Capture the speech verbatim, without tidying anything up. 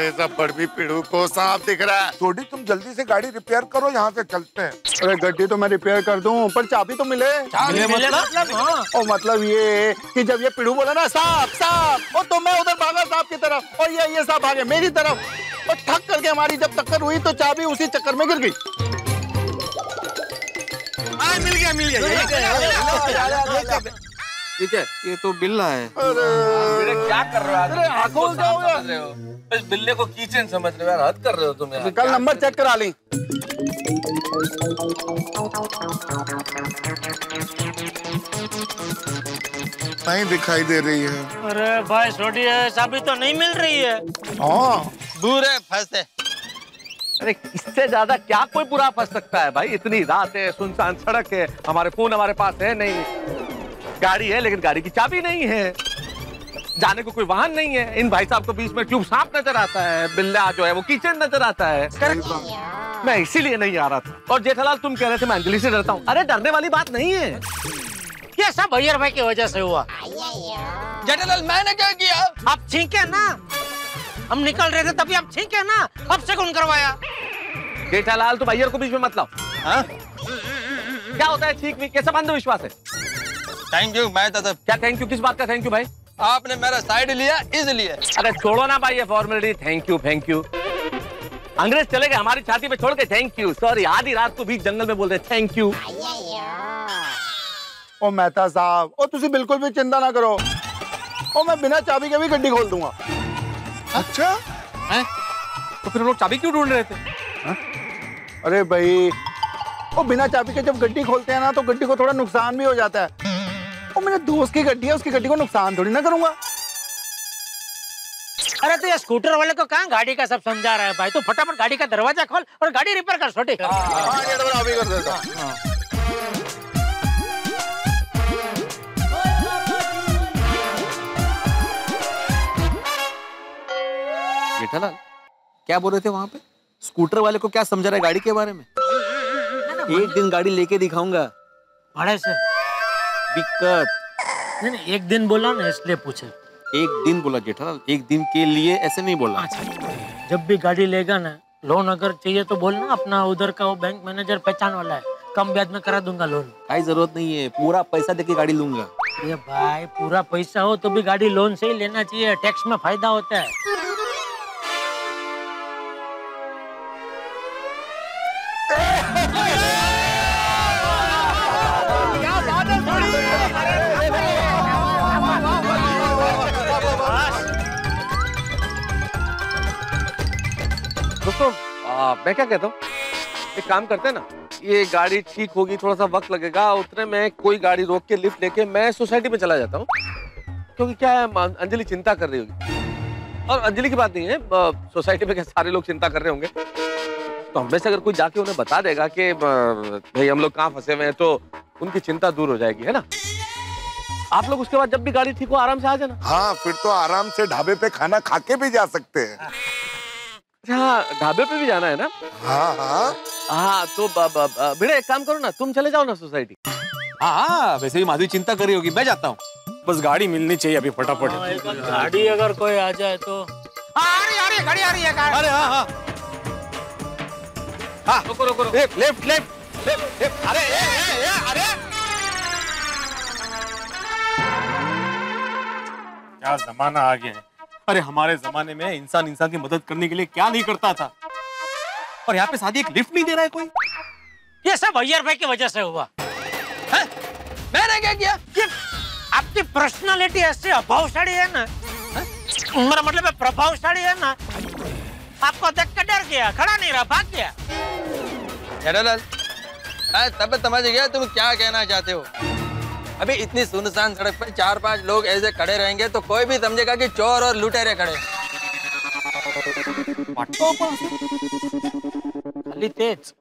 अरे रबड़ भी पिड़ू को सांप दिख रहा है। छोटी तुम जल्दी से गाड़ी रिपेयर करो, यहाँ से चलते हैं। अरे गड्डी तो मैं रिपेयर कर दूं, पर चाबी तो मिले। मिले मतलब? हाँ। और मतलब ये कि जब ये पिड़ू बोला ना सांप सांप, और तो मैं उधर भागा सांप की तरफ, और ये ये सांप भागे मेरी तरफ, और ठक करके हमारी जब टक्कर हुई तो चाबी उसी चक्कर में गिर गई। आ, मिल गया मिल गया। ठीक है, ये तो बिल्ला है। अरे क्या कर रहे हो? अरे आंखों क्या हो गया? रहे हो इस बिल्ले को कीचेन समझ रहे हो यार, हद कर रहे हो तुम यार। कल नंबर चेक करा ली। नहीं दिखाई दे रही है। अरे भाई छोटी है, चाबी तो नहीं मिल रही है। हाँ बुरे फंसे। अरे इससे ज्यादा क्या कोई बुरा फंस सकता है भाई? इतनी रात है, सुनसान सड़क है, हमारे फोन हमारे पास है नहीं, गाड़ी है लेकिन गाड़ी की चाबी नहीं है, जाने को कोई वाहन नहीं है। इन भाई साहब को बीच में ट्यूब सांप नजर आता है, बिल्ला जो है वो कीचन नजर आता है। मैं इसीलिए नहीं आ रहा था। और जेठालाल तुम कह रहे थे मैं अंजलि से डरता हूँ, अरे डरने वाली बात नहीं है, ये सब भैया भाई की वजह से हुआ। जेठालाल मैंने क्या किया? आप छींके ना, हम निकल रहे थे तभी आप छींके ना, अब से कौन करवाया? जेठालाल तुम अय्यर को बीच में मत लाओ। हाँ? क्या होता है ठीक नहीं, कैसा अंधविश्वास है? Thank you. मैं तो क्या थैंक यू? किस बात का थैंक यू भाई? आपने मेरा साइड लिया इसलिए। अरे छोड़ो ना भाई ये formality, thank you thank you. अंग्रेज चले गए हमारी छाती पे छोड़ के थैंक यू, सॉरी आधी रात को बीच जंगल में बोल रहे थैंक यू। ओ मेहता साहब, ओ तुसी बिल्कुल भी चिंता ना करो, ओ मैं बिना चाबी के भी गड्डी खोल दूंगा। अच्छा है? तो फिर लोग चाबी क्यों ढूंढ रहे थे? हा? अरे भाई ओ बिना चाबी के जब गड्डी खोलते हैं ना तो गड्डी को थोड़ा नुकसान भी हो जाता है। ओ मेरे दोस्त की गड्डी है, उसकी गड्डी को नुकसान थोड़ी ना करूंगा। अरे तो ये स्कूटर वाले को कहाँ गाड़ी का सब समझा रहा है भाई? तो फटाफट गाड़ी का दरवाजा खोल और गाड़ी रिपेयर कर छोटे। हाँ ये डबल अभी कर देता। जेठालाल क्या बोल रहे थे वहां पे? स्कूटर वाले को क्या समझा रहा है गाड़ी के बारे में? एक दिन गाड़ी लेके दिखाऊंगा भाड़े से। दिक्कत नहीं नहीं, एक दिन बोला ना इसलिए पूछे। एक दिन बोला जेठालाल, एक दिन के लिए ऐसे नहीं बोला। अच्छा, जब भी गाड़ी लेगा ना, लोन अगर चाहिए तो बोलना, अपना उधर का वो बैंक मैनेजर पहचान वाला है, कम ब्याज में करा दूंगा लोन। कोई जरूरत नहीं है, पूरा पैसा देके गाड़ी लूंगा। ये भाई पूरा पैसा हो तो भी गाड़ी लोन से ही लेना चाहिए, टैक्स में फायदा होता है। दोस्तों मैं क्या कहता हूँ, एक काम करते हैं ना, ये गाड़ी ठीक होगी, थोड़ा सा वक्त लगेगा, उतने में कोई गाड़ी रोक के लिफ्ट लेके मैं सोसाइटी में चला जाता हूँ, क्योंकि क्या है अंजलि चिंता कर रही होगी। और अंजलि की बात नहीं है, सोसाइटी में क्या सारे लोग चिंता कर रहे होंगे, तो हमें से अगर कोई जाके उन्हें बता देगा कि भाई हम लोग कहाँ फंसे हुए हैं, तो उनकी चिंता दूर हो जाएगी, है ना? आप लोग उसके बाद जब भी गाड़ी ठीक हो आराम से आ जाना। हाँ फिर तो आराम से ढाबे पे खाना खा के भी जा सकते हैं। हाँ ढाबे पे भी जाना है ना? हाँ हाँ हाँ तो बेटा एक काम करो ना, तुम चले जाओ ना सोसाइटी। हाँ हाँ वैसे भी माधुरी चिंता कर रही होगी, मैं जाता हूँ, बस गाड़ी मिलनी चाहिए अभी फटाफट। गाड़ी अगर कोई आ जाए तो। आ रही आ रही गाड़ी आ रही है। अरे हाँ हाँ हाँ रुको रुको रुको। Left left left left. अरे ए, ए, ए, अरे क्या जमाना आ गया है। अरे हमारे जमाने में इंसान इंसान की मदद करने के लिए क्या नहीं करता था, और यहाँ पे शादी एक लिफ्ट नहीं दे रहा है कोई। ये सब अय्यर भाई की वजह से हुआ है? मैंने क्या किया? ये आपकी पर्सनालिटी ऐसे अभावशाली है ना, मेरा मतलब है प्रभावशाली है ना, आपको देख के डर गया, खड़ा नहीं रहा, भाग गया। जेठालाल मैं तब समझ गया तुम क्या कहना चाहते हो। अभी इतनी सुनसान सड़क पर चार पांच लोग ऐसे खड़े रहेंगे तो कोई भी समझेगा कि चोर और लुटेरे खड़े। खाली तेज